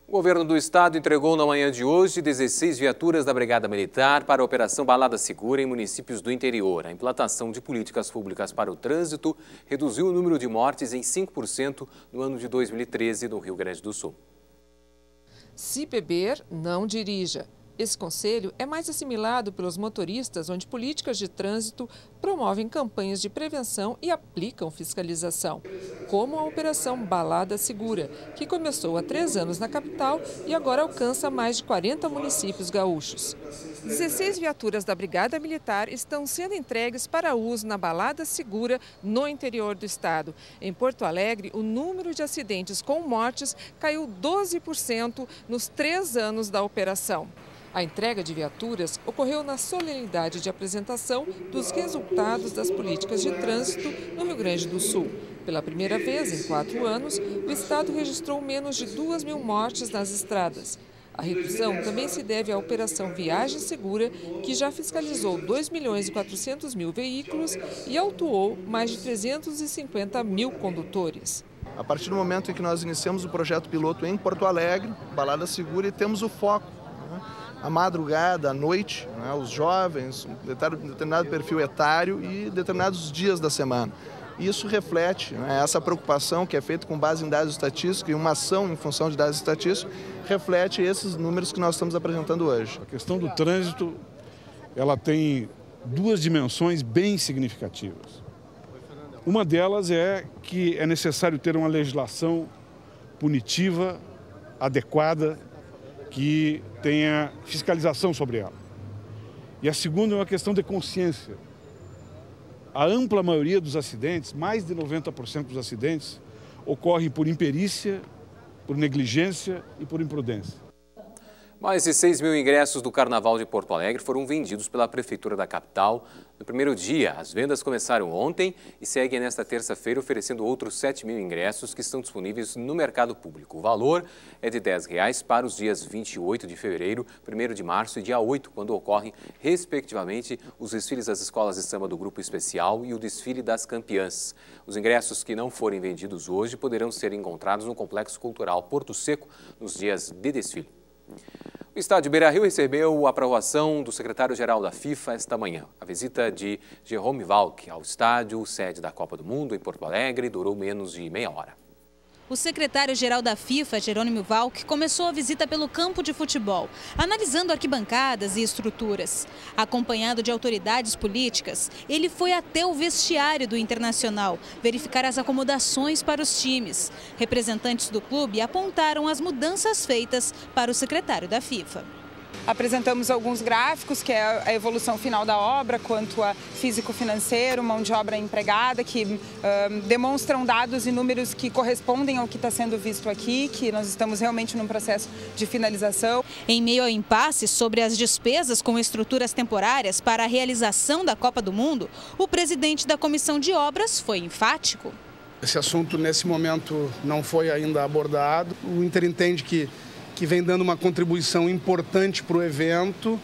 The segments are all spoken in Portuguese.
O governo do estado entregou na manhã de hoje 16 viaturas da Brigada Militar para a Operação Balada Segura em municípios do interior. A implantação de políticas públicas para o trânsito reduziu o número de mortes em 5% no ano de 2013 no Rio Grande do Sul. Se beber, não dirija. Esse conselho é mais assimilado pelos motoristas, onde políticas de trânsito promovem campanhas de prevenção e aplicam fiscalização, como a Operação Balada Segura, que começou há 3 anos na capital e agora alcança mais de 40 municípios gaúchos. 16 viaturas da Brigada Militar estão sendo entregues para uso na Balada Segura no interior do estado. Em Porto Alegre, o número de acidentes com mortes caiu 12% nos 3 anos da operação. A entrega de viaturas ocorreu na solenidade de apresentação dos resultados das políticas de trânsito no Rio Grande do Sul. Pela primeira vez em 4 anos, o estado registrou menos de 2.000 mortes nas estradas. A redução também se deve à Operação Viagem Segura, que já fiscalizou 2.400.000 veículos e autuou mais de 350.000 condutores. A partir do momento em que nós iniciamos o projeto piloto em Porto Alegre, Balada Segura, e temos o foco. A madrugada, à noite, os jovens, um determinado perfil etário e determinados dias da semana. Isso reflete essa preocupação que é feita com base em dados estatísticos e uma ação em função de dados estatísticos, reflete esses números que nós estamos apresentando hoje. A questão do trânsito, ela tem 2 dimensões bem significativas. Uma delas é que é necessário ter uma legislação punitiva, adequada, que tenha fiscalização sobre ela. E a segunda é uma questão de consciência. A ampla maioria dos acidentes, mais de 90% dos acidentes, ocorrem por imperícia, por negligência e por imprudência. Mais de 6.000 ingressos do Carnaval de Porto Alegre foram vendidos pela Prefeitura da capital no primeiro dia. As vendas começaram ontem e seguem nesta terça-feira, oferecendo outros 7.000 ingressos que estão disponíveis no mercado público. O valor é de R$10 para os dias 28 de fevereiro, 1º de março e dia 8, quando ocorrem, respectivamente, os desfiles das escolas de samba do Grupo Especial e o desfile das campeãs. Os ingressos que não forem vendidos hoje poderão ser encontrados no Complexo Cultural Porto Seco nos dias de desfile. O estádio Beira-Rio recebeu a aprovação do secretário-geral da FIFA esta manhã. A visita de Jerome Valcke ao estádio, sede da Copa do Mundo, em Porto Alegre, durou menos de meia hora. O secretário-geral da FIFA, Jerome Valcke, começou a visita pelo campo de futebol, analisando arquibancadas e estruturas. Acompanhado de autoridades políticas, ele foi até o vestiário do Internacional, verificar as acomodações para os times. Representantes do clube apontaram as mudanças feitas para o secretário da FIFA. Apresentamos alguns gráficos, que é a evolução final da obra, quanto a físico-financeiro, mão de obra empregada, que demonstram dados e números que correspondem ao que está sendo visto aqui, que nós estamos realmente num processo de finalização. Em meio ao impasse sobre as despesas com estruturas temporárias para a realização da Copa do Mundo, o presidente da Comissão de Obras foi enfático. Esse assunto, nesse momento, não foi ainda abordado. O Inter entende que vem dando uma contribuição importante para o evento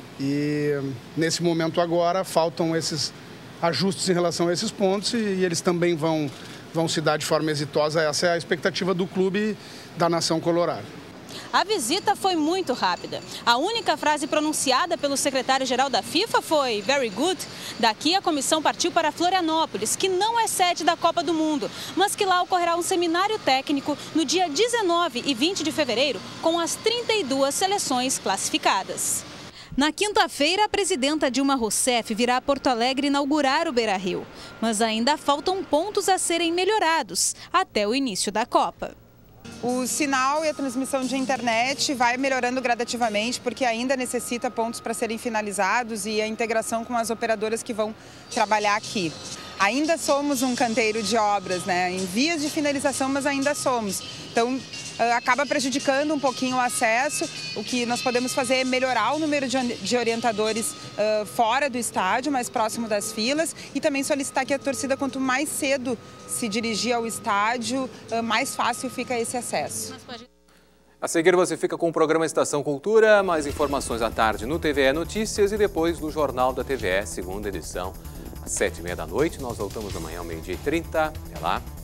e, nesse momento agora, faltam esses ajustes em relação a esses pontos e eles também vão se dar de forma exitosa. Essa é a expectativa do clube da nação colorada. A visita foi muito rápida. A única frase pronunciada pelo secretário-geral da FIFA foi "very good". Daqui a comissão partiu para Florianópolis, que não é sede da Copa do Mundo, mas que lá ocorrerá um seminário técnico no dia 19 e 20 de fevereiro, com as 32 seleções classificadas. Na quinta-feira, a presidenta Dilma Rousseff virá a Porto Alegre inaugurar o Beira-Rio, mas ainda faltam pontos a serem melhorados até o início da Copa. O sinal e a transmissão de internet vai melhorando gradativamente, porque ainda necessita pontos para serem finalizados e a integração com as operadoras que vão trabalhar aqui. Ainda somos um canteiro de obras, em vias de finalização, mas ainda somos. Então, acaba prejudicando um pouquinho o acesso. O que nós podemos fazer é melhorar o número de orientadores fora do estádio, mais próximo das filas, e também solicitar que a torcida, quanto mais cedo se dirigir ao estádio, mais fácil fica esse acesso. A seguir você fica com o programa Estação Cultura, mais informações à tarde no TVE Notícias e depois no Jornal da TVE, segunda edição, às 7h30 da noite. Nós voltamos amanhã ao 12h30. Até lá.